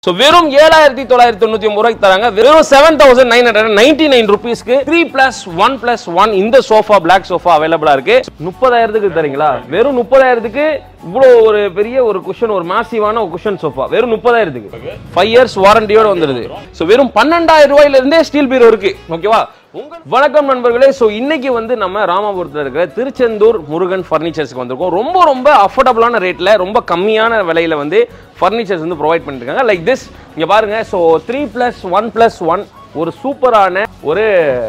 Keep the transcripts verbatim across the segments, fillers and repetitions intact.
So வெறும் ஏழாயிரத்து தொள்ளாயிரத்து தொண்ணூற்று ஒன்பது ரூபாய்க்கு தராங்க. வெறும் seven thousand nine hundred ninety-nine ரூபீஸ்க்கு three plus one plus one இந்த சோஃபா Black சோஃபா அவேலபிளா இருக்கு. முப்பதாயிரத்துக்கு தரீங்களா? வெறும் முப்பதாயிரத்துக்கு இவ்வளோ ஒரு பெரிய ஒரு குஷன், ஒரு மாசிவான ஒரு குஷன் சோஃபா வெறும் முப்பதாயிரத்துக்கு ஃபைவ் இயர்ஸ் வாரண்டியோட வந்துருது. சோ வெறும் பன்னெண்டாயிரம் ரூபாயில இருந்தே ஸ்டீல் பீரோ இருக்கு. ஓகேவா? வணக்கம் நண்பர்களே. சோ இன்னைக்கு வந்து நம்ம ராமபுரத்துல இருக்கிற திருச்செந்தூர் முருகன் ஃபர்னிச்சர்ஸ்க்கு வந்திருக்கோம். ரொம்ப ரொம்ப அஃபோர்டபுளான ரேட்ல, ரொம்ப கம்மியான விலையில வந்து ஃபர்னிச்சர்ஸ் வந்து ப்ரொவைட் பண்ணிருக்காங்க. லைக் திஸ் இங்க பாருங்க. So three plus one plus one ஒரு சூப்பரான ஒரு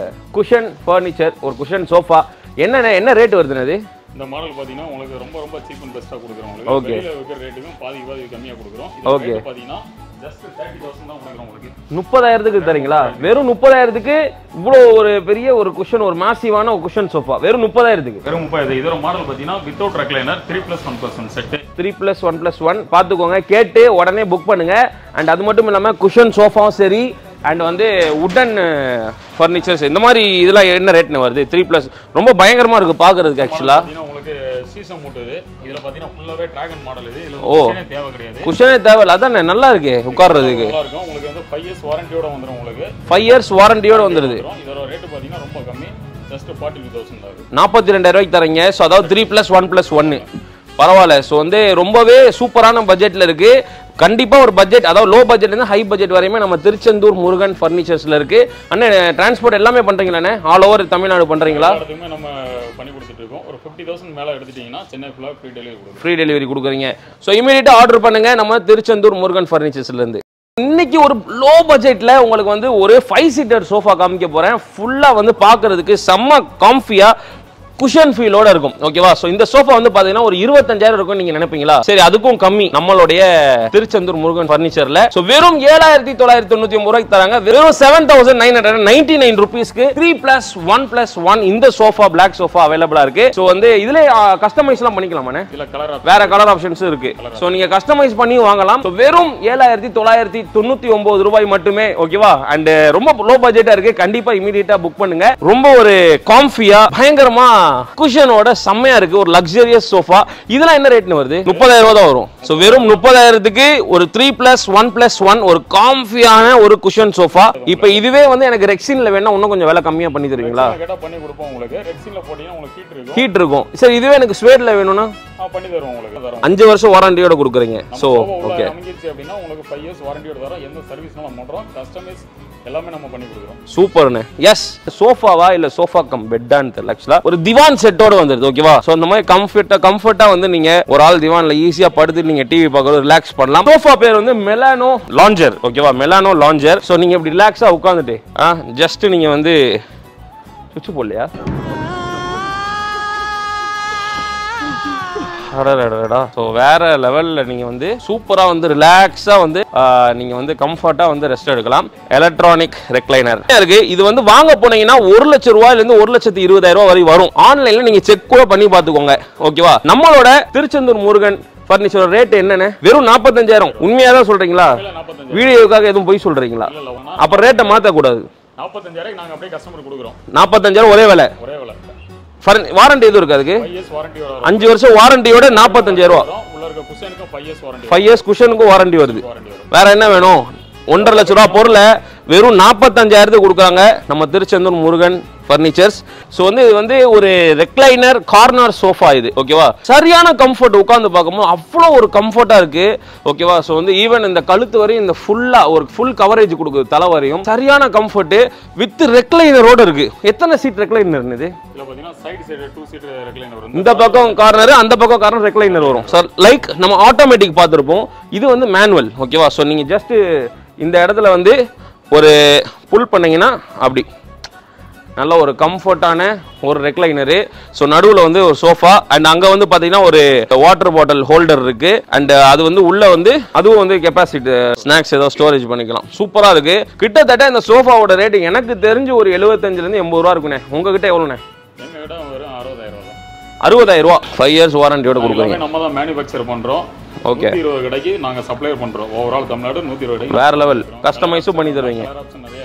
குஷன் ஃபர்னிச்சர், ஒரு குஷன் சோஃபா. என்ன என்ன ரேட் வருதுன்னு இந்த மாடல் பாத்தீங்கன்னா உங்களுக்கு ரொம்ப ரொம்ப சீப் அண்ட் பெஸ்டா கொடுக்குறோம். உங்களுக்கு வெளியில விக்கிற ரேட்டுக்கும் பாதி பாதி கம்மியா கொடுக்குறோம். இது ரேட் பாத்தீங்கன்னா just thirty thousand தான் கொடுக்குறோம் உங்களுக்கு. முப்பதாயிரத்துக்கு தரீங்களா? வெறும் முப்பதாயிரத்துக்கு இவ்வளோ ஒரு பெரிய ஒரு குஷன், ஒரு மாசிவான ஒரு குஷன் சோஃபா வெறும் முப்பதாயிரத்துக்கு. வெறும் முப்பதாயிரம். இதோட மாடல் பாத்தீங்கன்னா without recliner three plus one plus one set. three plus one plus one பாத்துக்கோங்க, கேட்டு உடனே புக் பண்ணுங்க. அண்ட் அது மட்டும் இல்லாம குஷன் சோஃபாவும் சரி, அண்ட் வந்து உடன் ஃபர்னிச்சர்ஸ் இந்த மாதிரி இதெல்லாம் என்ன ரேட்னு வருது? த்ரீ பிளஸ் ரொம்ப பயங்கரமா இருக்கு பாக்குறதுக்கு. ஆக்சுவலா உங்களுக்கு சீசன் மூட்டுது. இதுல பாத்தீங்கன்னா ஃபுல்லாவே டிராகன் மாடல். இது இதுல குஷனே தேவை கிடையாது. குஷனே தேவை இல்ல. அதானே நல்லா இருக்கு உட்கார்றதுக்கு. நல்லா இருக்கும். உங்களுக்கு வந்து five years வாரண்டியோட வந்துரும். உங்களுக்கு five years வாரண்டியோட வந்துருது. இதோட ரேட் பாத்தீங்கன்னா ரொம்ப கம்மி. ஜஸ்ட் forty-two thousand தான். நாற்பத்தி ரெண்டாயிரம் ரூபாய்க்கு தரீங்க. சோ அதாவது three plus one plus one பரவாயில்ல. ஸோ வந்து ரொம்பவே சூப்பரான பட்ஜெட்ல இருக்கு. கண்டிப்பா ஒரு பட்ஜெட், அதாவது லோ பட்ஜெட்ல இருந்து ஹை பட்ஜெட் வரையுமே நம்ம திருச்செந்தூர் முருகன் ஃபர்னிச்சர்ஸ்ல இருக்கு. அண்ணே டிரான்ஸ்போர்ட் எல்லாமே பண்றீங்களாண்ணே? ஆல் ஓவர் தமிழ்நாடு பண்றீங்களா? எல்லாத்துக்குமே நம்ம பண்ணி கொடுத்துட்டு இருக்கோம். ஒரு fifty thousand மேல எடுத்துட்டீங்கன்னா சென்னை ஃபுல்லா ஃப்ரீ டெலிவரி கொடுக்குறோம். ஃப்ரீ டெலிவரி கொடுக்குறீங்க. ஸோ இமீடியட்டா ஆர்டர் பண்ணுங்க நம்ம திருச்செந்தூர் முருகன் ஃபர்னிச்சர்ஸ்ல இருந்து. இன்னைக்கு ஒரு லோ பட்ஜெட்ல உங்களுக்கு வந்து ஒரு ஃபைவ் சீட்டர் சோஃபா காமிக்க போறேன். ஃபுல்லா வந்து பாக்குறதுக்கு செம்ம காம்ஃபியா குஷன் ஃபீலோட இருக்கும். ஓகேவா? சோ இந்த சோஃபா வந்து பாத்தீங்கன்னா ஒரு இருபத்தஞ்சாயிரம் இருக்கும் நீங்க நினைப்பீங்களா? சரி, அதுக்கும் கம்மி நம்மளுடைய திருச்செந்தூர் முருகன் ஃபர்னிச்சர்ல. சோ வெறும் ஏழாயிரத்து தொள்ளாயிரத்து தொண்ணூற்று ஒன்பது ரூபாய்க்கு தராங்க. வெறும் seven thousand nine hundred ninety-nine ரூபீஸ்க்கு three plus one plus one இந்த சோஃபா Black சோஃபா அவேலபிளா இருக்கு. சோ வந்து இதுல கஸ்டமைஸ்லாம் பண்ணிக்கலாமானே? இல்ல கலர் வேற கலர் ஆப்ஷன்ஸ் இருக்கு. சோ நீங்க கஸ்டமைஸ் பண்ணி வாங்கலாம். சோ வெறும் ஏழாயிரத்து தொள்ளாயிரத்து தொண்ணூற்று ஒன்பது ரூபாய் மட்டுமே. ஓகேவா? அண்ட் ரொம்ப லோ பட்ஜெட்டா இருக்கு. கண்டிப்பா இமிடியேட்டா புக் பண்ணுங்க. ரொம்ப ஒரு காம்ஃபியா பயங்கரமா குஷனோட செம்மையா இருக்கு ஒரு லக்ஸரியஸ் சோஃபா. இதெல்லாம் என்ன ரேட்னு வருது? முப்பதாயிரம் ரூபாய் தான் வரும். சோ வெறும் முப்பதாயிரத்துக்கு ஒரு three plus one plus one ஒரு காம்ஃபியான ஒரு குஷன் சோஃபா. இப்போ இதுவே வந்து எனக்கு ரெக்ஸின்ல வேணா இன்னும் கொஞ்சம் விலை கம்மியா பண்ணி தருவீங்களா? கேட்டா பண்ணி கொடுப்போம் உங்களுக்கு. ரெக்ஸின்ல போடினா உங்களுக்கு ஹீட் இருக்கும். ஹீட் இருக்கும். சரி, இதுவே எனக்கு ஸ்வேட்ல வேணும்னா பண்ணி தருவோம் உங்களுக்கு. அஞ்சு வருஷம் வாரண்டியோட கொடுக்குறீங்க. சோ ஓகே, அமைஞ்சிருச்சு அப்படினா உங்களுக்கு five years வாரண்டியோட தரோம். எந்த சர்வீஸ்னாலும் பண்றோம். கஸ்டமைஸ் எல்லாமே நம்ம பண்ணி கொடுக்குறோம். சூப்பர்ண்ணே. எஸ், சோஃபாவா இல்ல சோஃபா கம் பெட்டான்னு தெரியல. ஆக்சுவலா ஒரு திவான் செட்டோட வந்துருது. ஓகேவா? சோ இந்த மாதிரி கம்ஃபர்ட்டா கம்ஃபர்ட்டா வந்து நீங்க ஒரு ஆள் திவான்ல ஈஸியா படுத்து நீங்க டிவி பார்க்கறது, ரிலாக்ஸ் பண்ணலாம். சோஃபா பேர் வந்து மெலானோ லாஞ்சர். ஓகேவா? மெலானோ லாஞ்சர். சோ நீங்க இப்படி ரிலாக்ஸா உட்கார்ந்துட்டு ஜஸ்ட் நீங்க வந்து சுவிட்ச் போடலையா? ஸோ வேற லெவல்ல நீங்க வந்து சூப்பரா வந்து ரிலாக்ஸா வந்து நீங்க வந்து கம்ஃபர்ட்டா வந்து ரெஸ்ட் எடுக்கலாம். எலக்ட்ரானிக் ரெக்லைனர் இருக்கு. இது வந்து வாங்க போனீங்கன்னா ஒரு லட்சம் ரூபாயில இருந்து ஒரு லட்சத்தி இருபதாயிரம் ரூபாய் வரை வரும். ஆன்லைன்ல நீங்க செக் கூட பண்ணி பாத்துக்கோங்க. ஓகேவா? நம்மளோட திருச்செந்தூர் முருகன் ஃபர்னிச்சர் ரேட் என்னன்னு வெறும் நாற்பத்தஞ்சாயிரம். உண்மையா தான் சொல்றீங்களா? வீடியோக்காக எதுவும் போய் சொல்றீங்களா? அப்ப ரேட்டை மாத்த கூடாது. நாற்பத்தஞ்சாயிரம் நாங்க அப்படியே கஸ்டமர் கொடுக்குறோம். நாற்பத்தஞ்சாயிரம் ஒரே விலை. ஒரே விலை. வாரண்டி எதுவும் இருக்கு அதுக்கு? அஞ்சு வருஷம் வாரண்டியோட நாற்பத்தஞ்சாயிரம் ரூபாய். ஃபைவ் இயர்ஸ் குஷனுக்கும் வாரண்டி வருது. வேற என்ன வேணும்? ஒன்றரை லட்சம் ரூபாய் பொருளை வெறும் நாற்பத்தஞ்சாயிரத்துக்கு கொடுக்குறாங்க நம்ம திருச்செந்தூர் முருகன் ஃபர்னிச்சர்ஸ். ஸோ வந்து இது வந்து ஒரு ரெக்லைனர் கார்னர் சோஃபா இது. ஓகேவா? சரியான கம்ஃபர்ட். உட்காந்து பார்க்கும்போது அவ்வளோ ஒரு கம்ஃபர்ட்டாக இருக்கு. ஓகேவா? ஸோ வந்து ஈவன் இந்த கழுத்து வரையும் இந்த ஃபுல்லாக ஒரு ஃபுல் கவரேஜ் கொடுக்குது. தலை வரையும் சரியான கம்ஃபர்ட் வித் ரெக்லைனரோட இருக்கு. எத்தனை சீட் ரெக்லைனர் இது? இந்த பக்கம் கார்னர், அந்த பக்கம் கார்னர் ரெக்லைனர் வரும் சார். லைக் நம்ம ஆட்டோமேட்டிக் பார்த்துருப்போம். இது வந்து மேனுவல். ஓகேவா? ஸோ நீங்கள் ஜஸ்ட் இந்த இடத்துல வந்து ஒரு புல் பண்ணீங்கன்னா அப்படி நல்ல ஒரு கம்ஃபர்ட்டான ஒரு ரெக்லைனரு. ஸோ நடுவில் வந்து ஒரு சோஃபா அண்ட் அங்கே வந்து பார்த்தீங்கன்னா ஒரு வாட்டர் பாட்டில் ஹோல்டர் இருக்கு. அண்ட் அது வந்து உள்ள வந்து அதுவும் வந்து கெப்பாசிட்டி ஸ்நாக்ஸ் ஏதோ ஸ்டோரேஜ் பண்ணிக்கலாம். சூப்பராக இருக்கு. கிட்டத்தட்ட இந்த சோஃபாவோட ரேட் எனக்கு தெரிஞ்சு ஒரு எழுபத்தஞ்சிலேருந்து எண்பது ரூபா இருக்குண்ணே. உங்ககிட்ட எவ்வளோண்ணே? அறுபதாயிரம் ரூபா. ஃபைவ் இயர்ஸ் வாரண்டியோட கொடுக்குறீங்க. நம்ம தான் மேனுஃபேக்சர் பண்ணுறோம். ஓகே, இருபது கடைக்கு நாங்கள் சப்ளையர் பண்ணுறோம். ஓவரால் தமிழ்நாடு நூற்றி இருபது கடைக்கு வேற லெவல் கஸ்டமைஸும் பண்ணி தருவீங்க.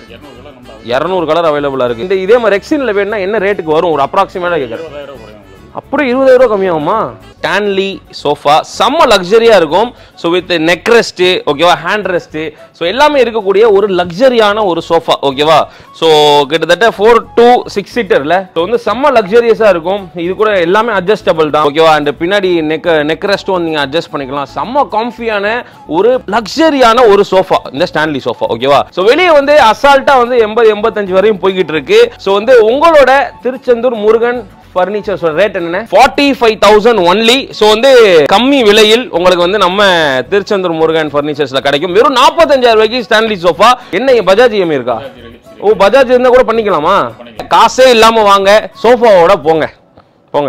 இருநூறு கலர் அவைலபிளா இருக்கு. இந்த இதே மாதிரி ரெக்ஸின்ல வேணும்னா என்ன ரேட்டுக்கு வரும்? ஒரு அப்ராக்சிமேட்டா கேக்குறேன். அப்படியே இருபதாயிரம் ரூபாய் கம்மியாகுமா? ஸ்டான்லி சோஃபா செம்ம லக்ஸரியா இருக்கும். ஸோ வித் நெக் ரெஸ்ட் ஓகேவா, ஹேண்ட் ரெஸ்ட், ஸோ எல்லாமே இருக்கக்கூடிய ஒரு லக்ஸரியான ஒரு சோஃபா ஓகேவா. ஸோ கிட்டத்தட்ட ஃபோர் டு சிக்ஸ் சீட்டர்ல ஸோ வந்து செம்ம லக்ஸரியஸா இருக்கும். இது கூட எல்லாமே அட்ஜஸ்டபிள் தான் ஓகேவா. அண்ட் பின்னாடி நெக் நெக் ரெஸ்ட்டும் நீங்க அட்ஜஸ்ட் பண்ணிக்கலாம். செம்ம காம்ஃபியான ஒரு லக்ஸரியான ஒரு சோஃபா இந்த ஸ்டான்லி சோஃபா ஓகேவா. ஸோ வெளியே வந்து அசால்ட்டா வந்து எண்பது எண்பத்தஞ்சு வரையும் போய்கிட்டு இருக்கு. ஸோ வந்து உங்களோட திருச்செந்தூர் முருகன் ஃபர்னிச்சர்ஸ் ரேட் என்ன? Forty five thousand only. So வந்து கம்மி விலையில் உங்களுக்கு வந்து நம்ம திருச்செந்தூர் முருகன் ஃபர்னிச்சர்ஸ்ல கிடைக்கும். வெறும் நாற்பத்தஞ்சாயிரம் ரூபாய்க்கு ஸ்டான்லி சோஃபா. என்ன பஜாஜ் இஎம்ஐ இருக்கா? ஓ பஜாஜ் இருந்தா கூட பண்ணிக்கலாமா? காசே இல்லாம வாங்க, சோஃபாவோட போங்க போங்க.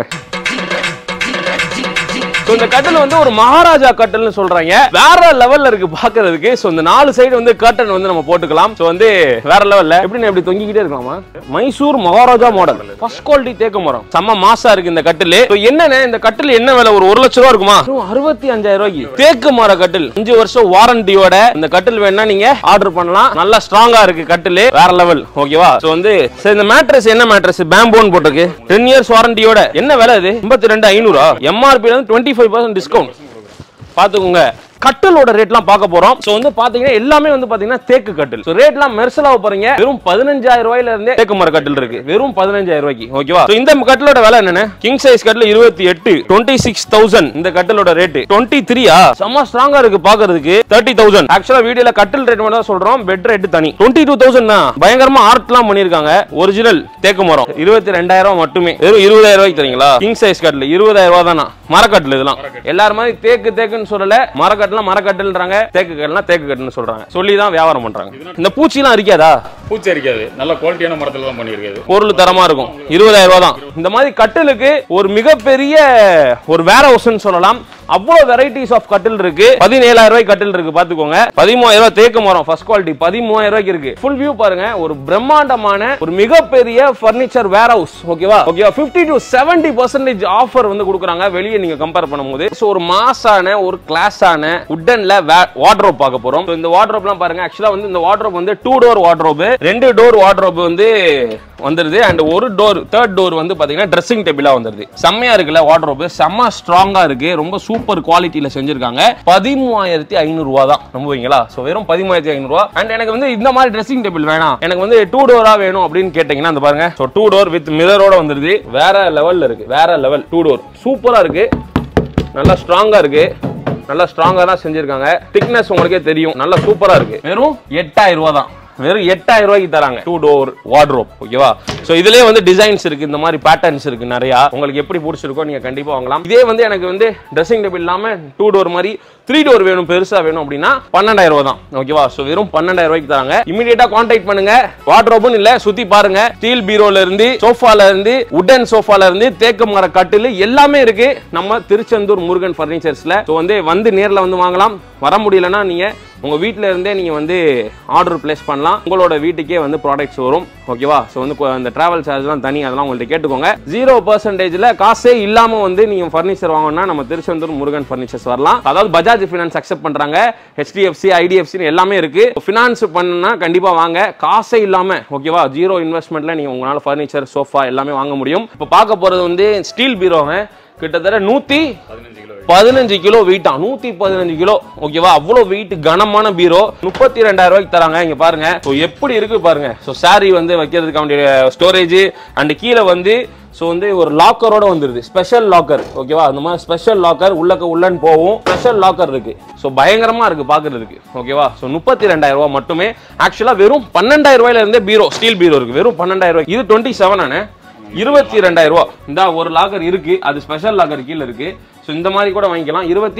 இந்த கட்டில் வந்து ஒரு மகாராஜா கட்டில்னு சொல்றாங்க. வேற லெவல்ல இருக்கு பாக்குறதுக்கு. சோ இந்த நாலு சைடு வந்து கர்டன் வந்து நம்ம போட்டுக்கலாம். சோ வந்து வேற லெவல்ல எப்படி எப்படி தொங்கிக்கிட்டே இருக்கலாமா? Mysore Maharaja model first quality தேக்கு மரம் செம்ம மாசா இருக்கு இந்த கட்டில். என்னன்னா இந்த கட்டில் என்ன விலை? ஒரு ஒரு லட்சம் ரூபா இருக்குமா? அறுபத்தி அஞ்சாயிரம் ரூபாய்க்கு தேக்கு மர கட்டில், அஞ்சு வருஷம் வாரண்டியோட இந்த கட்டில் வேணா நீங்க ஆர்டர் பண்ணலாம். நல்லா ஸ்ட்ராங்கா இருக்கு கட்டில், வேற லெவல் ஓகேவா. சோ வந்து இந்த மேட்ரஸ் என்ன மேட்ரஸ்? பேம்போன் போட்டிருக்கு, டென் இயர்ஸ் வாரண்டியோட. என்ன விலை இது? எண்பத்தி ரெண்டு ஐநூறு. எம்ஆர்பி வந்து டுவெண்ட்டி ஃபைவ் பர்சன்ட் டிஸ்கவுண்ட். பாத்துக்கோங்க. கட்டிலோட ரேட்லாம் பார்க்க போறோம். சோ வந்து பாத்தீங்கன்னா எல்லாமே வந்து பாத்தீங்கன்னா தேக்கு கட்டில். சோ ரேட்லாம் மெர்சலாவ போறீங்க. வெறும் பதினஞ்சாயிரம் ரூபாயில இருந்தே தேக்கு மர கட்டில் இருக்கு. வெறும் பதினஞ்சாயிரம் ரூபாய்க்கு ஓகேவா. சோ இந்த கட்டிலோட விலை என்னன்னா கிங் சைஸ் கட்டில் இருபத்தி எட்டு, டுவெண்ட்டி சிக்ஸ் தௌசண்ட். இந்த கட்டிலோட ரேட் டுவெண்ட்டி த்ரீயா செம்ம ஸ்ட்ராங்கா இருக்கு பாக்குறதுக்கு. Thirty thousand. ஆக்சுவலா வீடியோல கட்டில் ரேட் மட்டும் தான் சொல்றோம், பெட் ரேட் தனி. டுவெண்ட்டி டூ தௌசண்ட் தான். பயங்கரமா ஆர்ட்லாம் பண்ணிருக்காங்க. ஒரிஜினல் தேக்கு மரம் இருபத்தி ரெண்டாயிரம் மட்டுமே. வெறும் இருபதாயிரம் ரூபாய்க்கு தரீங்களா? கிங் சைஸ் கட்டில் இருபதாயிரம் ரூபாய் தானா? மரக்கட்டில் இதெல்லாம் எல்லாரும் மாதிரி தேக்கு தேக்குன்னு சொல்லல, மரக்கட்டில் மரக்கட்டில்ன்றாங்க, தேக்கு கட்டில்னா தேக்கு கட்டுன்னு சொல்றாங்க. சொல்லி தான் வியாபாரம் பண்றாங்க. இந்த பூச்சி எல்லாம் இருக்காதா? பூச்சி இருக்காது. நல்ல குவாலிட்டியான மரத்துல தான் பண்ணிருக்காது. பொருள் தரமா இருக்கும். இருபதாயிரம் ரூபாய் தான். இந்த மாதிரி கட்டிலுக்கு ஒரு மிகப்பெரிய ஒரு வேர் ஹவுஸ்னு சொல்லலாம். அவ்வளவு வெரைட்டிஸ் ஆஃப் கட்டில் இருக்கு. பதினேழாயிரம் ரூபாய் கட்டில் இருக்கு பாத்துக்கோங்க. பதிமூவாயிரம் ரூபாய் தேக்கு மரம் ஃபர்ஸ்ட் குவாலிட்டி பதிமூவாயிரம் ரூபாய்க்கு இருக்கு. ஃபுல் வியூ பாருங்க. ஒரு பிரம்மாண்டமான ஒரு மிகப்பெரிய ஃபர்னிச்சர் வேர் ஹவுஸ் ஓகேவா. ஓகேவா. Fifty to seventy percentage offer வந்து கொடுக்குறாங்க வெளியே நீங்க கம்பேர் பண்ணும்போது. சோ ஒரு மாசான ஒரு கிளாஸான உட்டன்ல வார்ட்ரோப் பார்க்க போறோம். இந்த வார்ட்ரோப்லாம் பாருங்க. ஆக்சுவலா வந்து இந்த வார்ட்ரோப் வந்து டூ டோர் வார்ட்ரோப், ரெண்டு டோர் வார்ட்ரோப் வந்து வந்துருது. அண்ட் ஒரு டோர் தேர்ட் டோர் வந்து பாத்தீங்கன்னா ட்ரெஸ்ஸிங் டேபிளா வந்துருது. செம்மையா இருக்குல்ல வார்ட்ரோப். செம்ம ஸ்ட்ராங்கா இருக்கு. ரொம்ப சூப்பர் குவாலிட்டியில செஞ்சிருக்காங்க. பதிமூவாயிரத்தி ஐநூறு ரூபா தான். நம்புவீங்களா? சோ வெறும் பதிமூவாயிரத்தி ஐநூறு ரூபா. அண்ட் எனக்கு வந்து இந்த மாதிரி ட்ரெஸ்ஸிங் டேபிள் வேணாம், எனக்கு வந்து டூ டோரா வேணும் அப்படின்னு கேட்டீங்கன்னா அந்த பாருங்க. சோ டூ டோர் வித் மிரரோட வந்துருது. வேற லெவல்ல இருக்கு. வேற லெவல் டூ டோர் சூப்பரா இருக்கு. நல்லா ஸ்ட்ராங்கா இருக்கு. நல்லா ஸ்ட்ராங்கா தான் செஞ்சிருக்காங்க. திக்னஸ் உங்களுக்கே தெரியும். நல்லா சூப்பரா இருக்கு. வெறும் எட்டாயிரம் ரூபாய் தான். வெறும் எட்டாயிரம் ரூபாய்க்கு தராங்க டூ டோர் வார்ட்ரோப் ஓகேவா. சோ இதுலயே வந்து டிசைன்ஸ் இருக்கு, இந்த மாதிரி பேட்டர்ன்ஸ் இருக்கு நிறைய. உங்களுக்கு எப்படி பிடிச்சிருக்கோ நீங்க கண்டிப்பா வாங்கலாம். இதே வந்து எனக்கு வந்து ட்ரெஸ்ஸிங் டேபிள் இல்லாம டூ டோர் மாதிரி த்ரீ டோர் வேணும், பெருசா வேணும் அப்படின்னா பன்னெண்டாயிரம் ரூபாய் தான் ஓகேவா. சோ வெறும் பன்னெண்டாயிரம் ரூபாய்க்கு தராங்க. இமிடியேட்டா கான்டாக்ட் பண்ணுங்க. வார்ட்ரோப்னு இல்ல, சுத்தி பாருங்க. ஸ்டீல் பீரோல இருந்து, சோஃபால இருந்து, உடன் சோஃபால இருந்து, தேக்கு மர கட்டில் எல்லாமே இருக்கு நம்ம திருச்செந்தூர் முருகன் ஃபர்னிச்சர்ஸ்ல. சோ வந்து வந்து நேர்ல வந்து வாங்கலாம். வர முடியலன்னா நீங்க உங்க வீட்ல இருந்தே நீங்க வந்து ஆர்டர் பிளேஸ் பண்ணலாம். உங்களோட வீட்டுக்கே வந்து ப்ராடக்ட்ஸ் வரும் ஓகேவா. சோ வந்து அந்த டிராவல் சார்ஜ்லாம் தனி, அதெல்லாம் உங்கள்ட்ட கேட்டுக்கோங்க. ஜீரோ பர்சன்டேஜ்ல காசே இல்லாம வந்து நீங்க ஃபர்னிச்சர் வாங்கணும்னா நம்ம திருச்செந்தூர் முருகன் ஃபர்னிச்சர்ஸ் வரலாம். அதாவது பஜாஜ் ஃபினான்ஸ் அக்செப்ட் பண்றாங்க, ஹெச்டிஎஃப்சி, ஐடிஎஃப்சி எல்லாமே இருக்கு. ஃபினான்ஸ் பண்ணா கண்டிப்பா வாங்க. காசே இல்லாம ஓகேவா, ஜீரோ இன்வெஸ்ட்மெண்ட்ல நீங்க உங்களால ஃபர்னிச்சர், சோஃபா எல்லாமே வாங்க முடியும். இப்போ பார்க்க போறது வந்து ஸ்டீல் பீரோங்க. கிட்டத்தட்ட நூத்தி பதினஞ்சு கிலோ வெயிட்டா, நூத்தி பதினஞ்சு கிலோ ஓகேவா. அவ்வளவு வெயிட் கனமான பீரோ முப்பத்தி ரெண்டாயிரம் ரூபாய்க்கு தராங்க. இங்க பாருங்க எப்படி இருக்கு பாருங்க. சோ சாரி வந்து வைக்கிறதுக்கு ஸ்டோரேஜ் அண்ட் கீழே வந்து சோ வந்து ஒரு லாக்கரோட வந்துருது. ஸ்பெஷல் லாக்கர் ஓகேவா. அந்த மாதிரி ஸ்பெஷல் லாக்கர் உள்ளக்க உள்ளன்னு போகும். ஸ்பெஷல் லாக்கர் இருக்கு. சோ பயங்கரமா இருக்கு பாக்குறதுக்கு ஓகேவா. சோ முப்பத்தி ரெண்டாயிரம் ரூபாய் மட்டுமே. ஆக்சுவலா வெறும் பன்னெண்டாயிரம் ரூபாயில இருந்தே பீரோ, ஸ்டீல் பீரோ இருக்கு. வெறும் பன்னெண்டாயிரம் ரூபாய். இது டுவெண்ட்டி செவன் ஆனே இருபத்தி ரெண்டாயிரம் ரூபாய். இந்த ஒரு லாக்கர் இருக்கு, அது ஸ்பெஷல் லாக்கர் கீழே இருக்கு. சோ இந்த மாதிரி கூட வாங்கிக்கலாம். இருபத்தி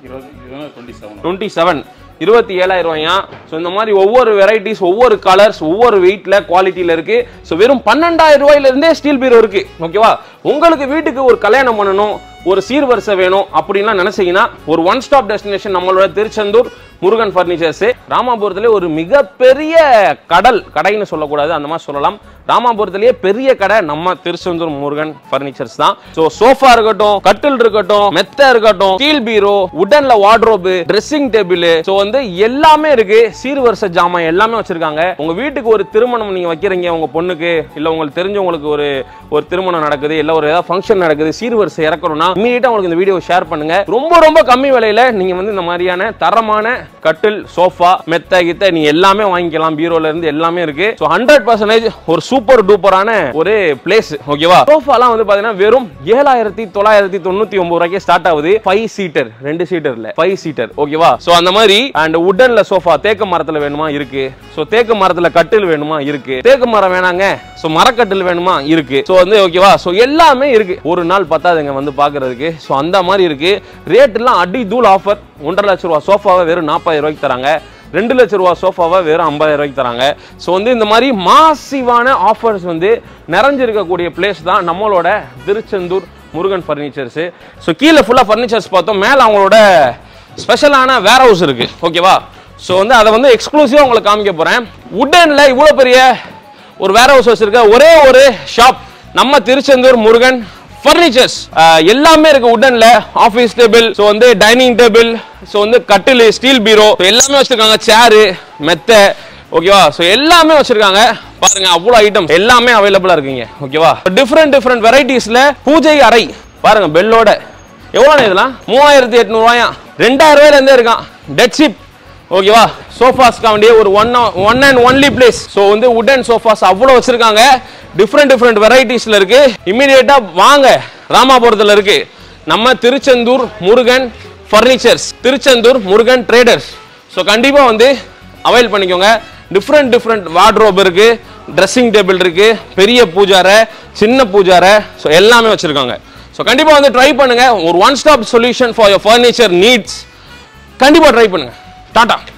டுவெண்ட்டி செவன் இருபத்தி ஏழாயிரம் ரூபாயா. ஸோ இந்த மாதிரி ஒவ்வொரு வெரைட்டிஸ், ஒவ்வொரு கலர்ஸ், ஒவ்வொரு வெயிட்ல, குவாலிட்டியில இருக்கு. ஸோ வெறும் பன்னெண்டாயிரம் ரூபாயில இருந்தே ஸ்டீல் பீரோ இருக்கு ஓகேவா. உங்களுக்கு வீட்டுக்கு ஒரு கல்யாணம் பண்ணணும், ஒரு சீர்வரிசை வேணும் அப்படின்லாம் நினைச்சீங்கன்னா ஒரு ஒன் ஸ்டாப் டெஸ்டினேஷன் நம்மளோட திருச்செந்தூர் முருகன் ஃபர்னிச்சர்ஸ். ராமாபுரத்திலே ஒரு மிகப்பெரிய கடல் கடைன்னு சொல்லக்கூடாது, அந்த மாதிரி சொல்லலாம். ராமாபுரத்திலேயே பெரிய கடை நம்ம திருச்செந்தூர் முருகன் ஃபர்னிச்சர்ஸ் தான். சோ சோஃபா இருக்கட்டும், கட்டில் இருக்கட்டும், மெத்த இருக்கட்டும், ஸ்டீல் பீரோ, வுடன்ல வார்ட்ரோப், ட்ரெஸ்ஸிங் டேபிள், சோ வந்து எல்லாமே இருக்கு. சீர்வரிசை ஜாமான் எல்லாமே வச்சிருக்காங்க. உங்க வீட்டுக்கு ஒரு திருமணம் நீங்க வைக்கிறீங்க, உங்க பொண்ணுக்கு இல்ல உங்களுக்கு தெரிஞ்சவங்களுக்கு ஒரு ஒரு திருமணம் நடக்குது, இல்ல ஒரு ஏதாவது ஃபங்க்ஷன் நடக்குது, சீர்வரிசை இறக்கணும்னா இமீடியட்டா உங்களுக்கு இந்த வீடியோ ஷேர் பண்ணுங்க. ரொம்ப ரொம்ப கம்மி விலையில நீங்க வந்து இந்த மாதிரியான தரமான கட்டில், சோஃபா, மெத்த கித்த நீங்க எல்லாமே வாங்கிக்கலாம். பீரோல இருந்து எல்லாமே இருக்கு. சோ ஹண்ட்ரட் பர்சன்டேஜ் ஒரு சூப்பர் டூப்பரான ஒரு பிளேஸ். ஓகேவா? சோஃபாலாம் வந்து பாத்தீங்கன்னா வெறும் ஏழாயிரத்தி தொள்ளாயிரத்தி தொண்ணூத்தி ஒன்பது ரூபாய்க்கு ஸ்டார்ட் ஆகுது. ஃபைவ் சீட்டர், ரெண்டு சீட்டர் இல்ல, ஃபைவ் சீட்டர். ஓகேவா? சோ அந்த மாதிரி அண்ட் வுடன்ல சோஃபா தேக்கு மரத்துல வேணுமா இருக்கு. சோ தேக்கு மரத்துல கட்டில் வேணுமா இருக்கு. தேக்கு மரம் வேணாங்க, சோ மரக்கட்டில் வேணுமா இருக்கு. சோ வந்து ஓகேவா? சோ எல்லாமே இருக்கு. ஒரு நாள் பத்தாதுங்க வந்து பாக்குறதுக்கு. சோ அந்த மாதிரி இருக்கு. ரேட் எல்லாம் அடி தூள் ஆஃபர். ஒன்றரை லட்சம் ரூபாய் சோஃபாவை வெறும் நாற்பதாயிரம் ரூபாய்க்கு தராங்க. ரெண்டு லட்சம் ரூபாய் சோஃபாவை வெறும் ஐம்பதாயிரம் ரூபாய்க்கு தராங்க. ஸோ வந்து இந்த மாதிரி மாசிவான ஆஃபர்ஸ் வந்து நிறைஞ்சிருக்கக்கூடிய பிளேஸ் தான் நம்மளோட திருச்செந்தூர் முருகன் ஃபர்னிச்சர்ஸ். ஸோ கீழே ஃபுல்லாக ஃபர்னிச்சர்ஸ் பார்த்தோம், மேலே அவங்களோட ஸ்பெஷலான வேர் ஹவுஸ் இருக்கு. ஓகேவா? ஸோ வந்து அதை வந்து எக்ஸ்க்ளூசிவாக உங்களுக்கு காமிக்க போகிறேன். வுடன்ல இவ்வளோ பெரிய ஒரு வேர் ஹவுஸ் வச்சிருக்க ஒரே ஒரு ஷாப் நம்ம திருச்செந்தூர் முருகன் ஃபர்னிச்சர்ஸ். எல்லாமே இருக்கு வுடன்ல. ஆஃபீஸ் டேபிள், சோ வந்து டைனிங் டேபிள், சோ வந்து கட்டில், ஸ்டீல் பீரோ எல்லாமே வச்சிருக்காங்க. சேரு, மெத்த, ஓகேவா? சோ எல்லாமே வச்சிருக்காங்க. பாருங்க அவ்வளவு ஐட்டம் எல்லாமே அவைலபிளா இருக்குங்க. ஓகேவா? டிஃபரெண்ட் டிஃபரெண்ட் வெரைட்டிஸ்ல பூஜை அறை பாருங்க. பெல்லோட எவ்வளவு இதெல்லாம் மூவாயிரத்தி எட்நூறு ரூபாயா, ரெண்டாயிரம் ரூபாயில இருந்தே இருக்கான். Dead cheap. ஓகேவா? சோஃபாஸ்க்கு வேண்டிய ஒரு one one and only place. So வந்து வுடன் சோஃபாஸ் அவ்வளோ வச்சிருக்காங்க. டிஃப்ரெண்ட் டிஃப்ரெண்ட் வெரைட்டிஸ்ல இருக்கு. இமீடியட்டா வாங்க, ராமாபுரத்தில் இருக்கு நம்ம Tiruchendur Murugan furnitures, Tiruchendur Murugan traders. So கண்டிப்பா வந்து அவைல் பண்ணிக்கோங்க. டிஃப்ரெண்ட் டிஃப்ரெண்ட் வார்ட்ரோப் இருக்கு, ட்ரெஸ்ஸிங் டேபிள் இருக்கு, பெரிய பூஜாரை, சின்ன பூஜாரை, ஸோ எல்லாமே வச்சிருக்காங்க. ஸோ கண்டிப்பா வந்து ட்ரை பண்ணுங்க. ஒரு one stop solution for your furniture needs. கண்டிப்பா ட்ரை பண்ணுங்க. டாடா.